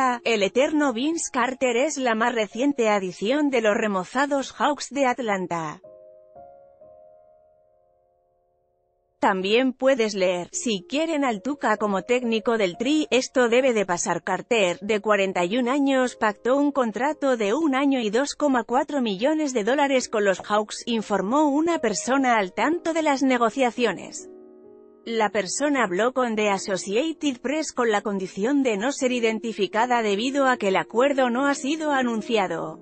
Atlanta. El eterno Vince Carter es la más reciente adición de los remozados Hawks de Atlanta. También puedes leer: si quieren al Tuca como técnico del Tri, esto debe de pasar. Carter, de 41 años, pactó un contrato de 1 año y $2,4 millones con los Hawks, informó una persona al tanto de las negociaciones. La persona habló con The Associated Press con la condición de no ser identificada debido a que el acuerdo no ha sido anunciado.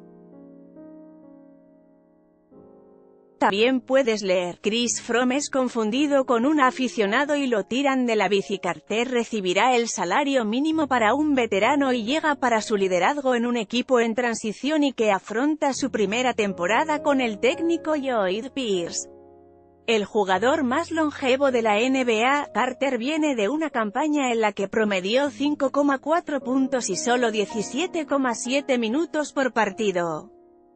También puedes leer: Chris From es confundido con un aficionado y lo tiran de la bici. Carter recibirá el salario mínimo para un veterano y llega para su liderazgo en un equipo en transición y que afronta su primera temporada con el técnico Lloyd Pierce. El jugador más longevo de la NBA, Carter viene de una campaña en la que promedió 5,4 puntos y solo 17,7 minutos por partido.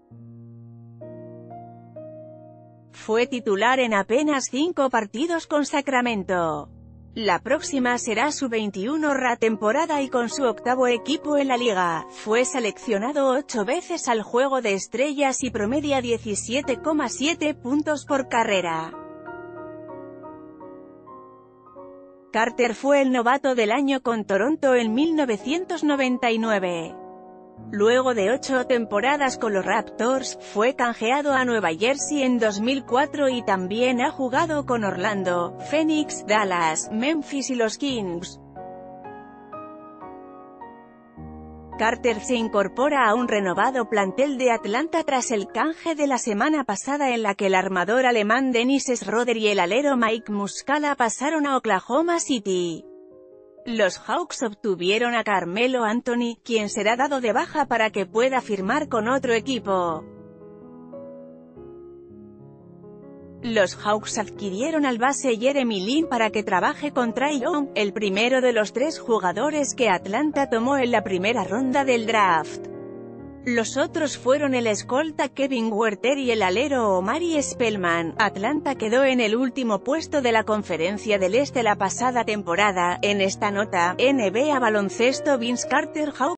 Fue titular en apenas 5 partidos con Sacramento. La próxima será su 21ª temporada y con su 8º equipo en la liga. Fue seleccionado 8 veces al Juego de Estrellas y promedia 17,7 puntos por carrera. Carter fue el novato del año con Toronto en 1999. Luego de 8 temporadas con los Raptors, fue canjeado a Nueva Jersey en 2004 y también ha jugado con Orlando, Phoenix, Dallas, Memphis y los Kings. Carter se incorpora a un renovado plantel de Atlanta tras el canje de la semana pasada en la que el armador alemán Dennis Schroeder y el alero Mike Muscala pasaron a Oklahoma City. Los Hawks obtuvieron a Carmelo Anthony, quien será dado de baja para que pueda firmar con otro equipo. Los Hawks adquirieron al base Jeremy Lin para que trabaje con Trae Young, el primero de los 3 jugadores que Atlanta tomó en la primera ronda del draft. Los otros fueron el escolta Kevin Huerter y el alero Omari Spellman. Atlanta quedó en el último puesto de la Conferencia del Este la pasada temporada. En esta nota, NBA baloncesto: Vince Carter Hawks